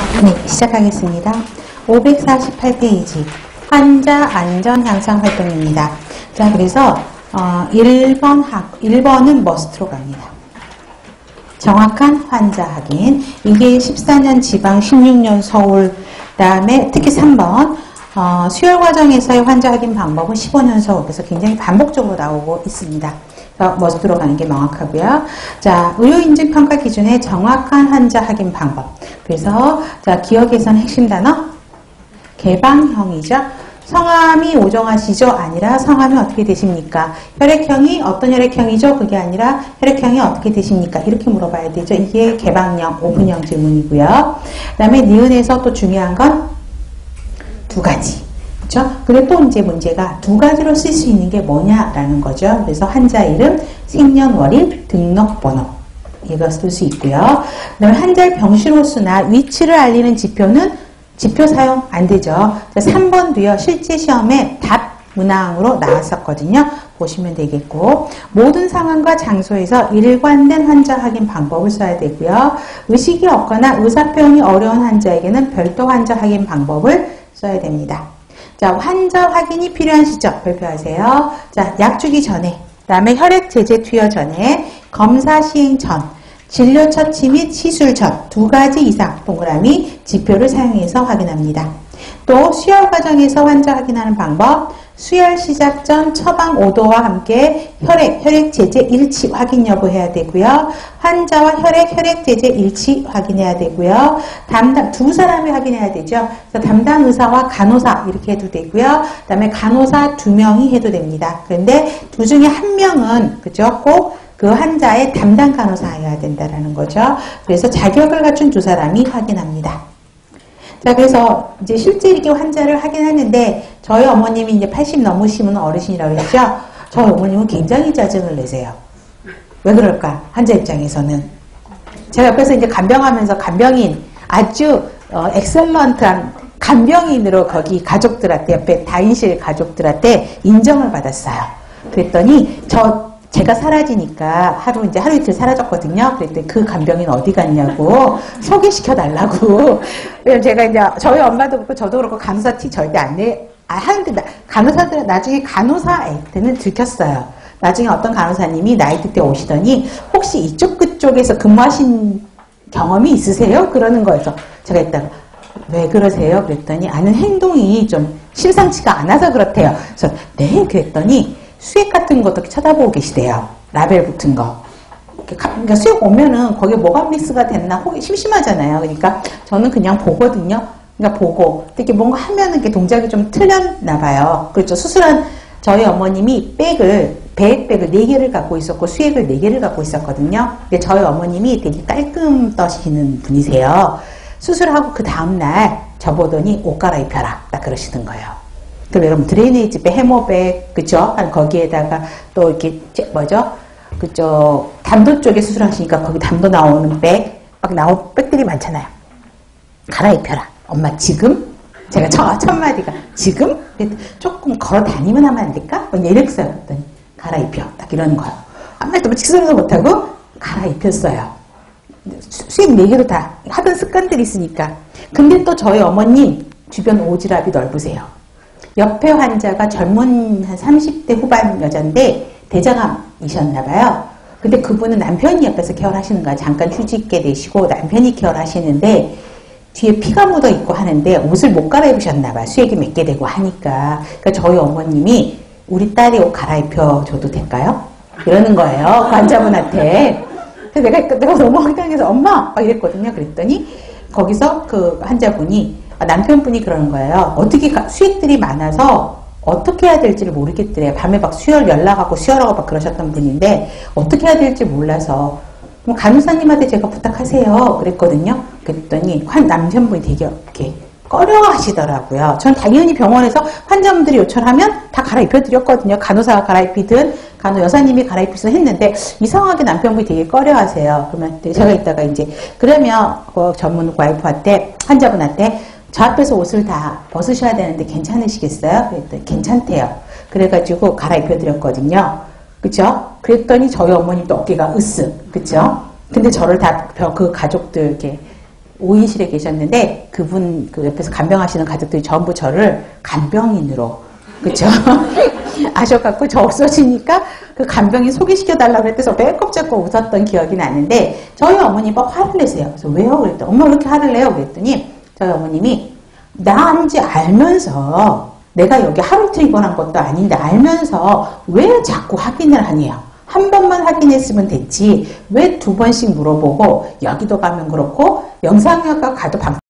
네, 시작하겠습니다. 548페이지 환자 안전 향상 활동입니다. 자, 그래서 1번은 머스트로 갑니다. 정확한 환자 확인. 이게 14년 지방, 16년 서울, 다음에 특히 3번 수혈 과정에서의 환자 확인 방법은 15년 서울. 그래서 굉장히 반복적으로 나오고 있습니다. 머스트로 가는 게 명확하고요. 자, 의료인증평가 기준의 정확한 환자 확인 방법. 그래서 자, 기억에서는 핵심 단어 개방형이죠. 성함이 오정하시죠? 아니라 성함이 어떻게 되십니까? 혈액형이 어떤 혈액형이죠? 그게 아니라 혈액형이 어떻게 되십니까? 이렇게 물어봐야 되죠. 이게 개방형, 오픈형 질문이고요. 그 다음에 니은에서 또 중요한 건 두 가지. 그렇죠? 그리고 또 이제 문제가 두 가지로 쓸 수 있는 게 뭐냐라는 거죠. 그래서 환자 이름, 생년월일, 등록번호. 이거 쓸 수 있고요. 그 다음에 환자의 병실 호수나 위치를 알리는 지표는 지표 사용 안 되죠. 자, 3번도요. 실제 시험에 답 문항으로 나왔었거든요. 보시면 되겠고, 모든 상황과 장소에서 일관된 환자 확인 방법을 써야 되고요. 의식이 없거나 의사표현이 어려운 환자에게는 별도 환자 확인 방법을 써야 됩니다. 자, 환자 확인이 필요한 시점 발표하세요. 자, 약 주기 전에, 그 다음에 혈액 제제 투여 전에, 검사 시행 전, 진료 처치 및 시술 전 두 가지 이상 동그라미 지표를 사용해서 확인합니다. 또 수혈 과정에서 환자 확인하는 방법, 수혈 시작 전 처방 오도와 함께 혈액 제제 일치 확인 여부 해야 되고요. 환자와 혈액 제제 일치 확인해야 되고요. 두 사람이 확인해야 되죠. 그래서 담당 의사와 간호사 이렇게 해도 되고요. 그 다음에 간호사 2명이 해도 됩니다. 그런데 두 중에 한 명은 그죠? 꼭 그 환자의 담당 간호사여야 된다라는 거죠. 그래서 자격을 갖춘 두 사람이 확인합니다. 자, 그래서 이제 실제 이렇게 환자를 확인하는데 저희 어머님이 이제 80 넘으시면 어르신이라고 했죠. 저희 어머님은 굉장히 짜증을 내세요. 왜 그럴까? 환자 입장에서는. 제가 옆에서 이제 간병하면서 간병인 아주 엑셀런트한 간병인으로 거기 가족들한테 옆에 다인실 가족들한테 인정을 받았어요. 그랬더니 제가 사라지니까 하루 이틀 사라졌거든요. 그랬더니 그 간병인 어디 갔냐고 소개시켜 달라고. 제가 이제 저희 엄마도 그렇고 저도 그렇고 간호사 티 절대 안 내. 하는데 간호사들은 나중에 간호사한테는 들켰어요. 나중에 어떤 간호사님이 나이트 때 오시더니 혹시 이쪽 그쪽에서 근무하신 경험이 있으세요? 그러는 거예요. 제가 이따가 왜 그러세요? 그랬더니 아는 행동이 좀 심상치가 않아서 그렇대요. 그래서 네 그랬더니 수액 같은 것도 쳐다보고 계시대요. 라벨 붙은 거. 그러니까 수액 오면은 거기에 뭐가 믹스가 됐나 혹이 심심하잖아요. 그러니까 저는 그냥 보거든요. 그러니까 보고 이렇게 뭔가 하면은 이렇게 동작이 좀 틀렸나 봐요. 그렇죠. 수술한 저희 어머님이 배액백을 4개를 갖고 있었고 수액을 4개를 갖고 있었거든요. 근데 저희 어머님이 되게 깔끔 떠시는 분이세요. 수술하고 그 다음날 저보더니 옷 갈아입혀라. 딱 그러시는 거예요. 그럼 여러분 드레이네이지 백, 해머백, 그쵸? 거기에다가 또 이렇게 그쵸? 담도 쪽에 수술하시니까 거기 담도 나오는 백, 막 나온 백들이 많잖아요. 갈아입혀라. 엄마 지금? 제가 첫 마디가 지금? 조금 걸어 다니면 하면 안 될까? 이랬어요. 그랬더니 갈아입혀. 딱 이러는 거예요. 아무 말도 직설도 못하고 갈아입혔어요. 수액 4개로 다 하던 습관들이 있으니까. 근데 또 저희 어머님 주변 오지랖이 넓으세요. 옆에 환자가 젊은 한 30대 후반 여잔데 대장암이셨나봐요. 근데 그분은 남편이 옆에서 케어를 하시는 거야. 잠깐 휴직 있게 되시고 남편이 케어를 하시는데 뒤에 피가 묻어 있고 하는데 옷을 못 갈아입으셨나봐요. 수액이 맺게 되고 하니까. 그러니까 저희 어머님이 우리 딸이 옷 갈아입혀 줘도 될까요? 이러는 거예요. 환자분한테. 그래서 내가 너무 황당해서 엄마! 막 이랬거든요. 그랬더니 거기서 그 환자분이 남편분이 그러는 거예요. 어떻게 수액들이 많아서 어떻게 해야 될지를 모르겠더래요. 밤에 막 수혈 연락하고 수혈하고 막 그러셨던 분인데 어떻게 해야 될지 몰라서 그럼 간호사님한테 제가 부탁하세요. 그랬거든요. 그랬더니 남편분이 되게 이렇게 꺼려하시더라고요. 전 당연히 병원에서 환자분들이 요청하면 다 갈아입혀드렸거든요. 간호사가 갈아입히든 여사님이 갈아입히든 했는데 이상하게 남편분이 되게 꺼려하세요. 그러면 제가 이따가 이제 그러면 그 전문 와이프한테 환자분한테 저 앞에서 옷을 다 벗으셔야 되는데 괜찮으시겠어요? 그랬더니 괜찮대요. 그래가지고 갈아입혀드렸거든요. 그쵸? 그랬더니 저희 어머님도 어깨가 으쓱. 그쵸? 근데 저를 다 그 가족들 이렇게 오인실에 계셨는데 그분 그 옆에서 간병하시는 가족들이 전부 저를 간병인으로 그쵸? 아셔갖고 저 없어지니까 그 간병인 소개시켜달라고 그랬더니 배꼽 잡고 웃었던 기억이 나는데 저희 어머니가 화를 내세요. 그래서 왜요? 그랬더니 엄마 왜 이렇게 화를 내요? 그랬더니 저희 어머님이 나인지 알면서 내가 여기 하루 이틀 입원한 것도 아닌데 알면서 왜 자꾸 확인을 하냐? 한 번만 확인했으면 됐지 왜 두 번씩 물어보고 여기도 가면 그렇고 영상의학과 가도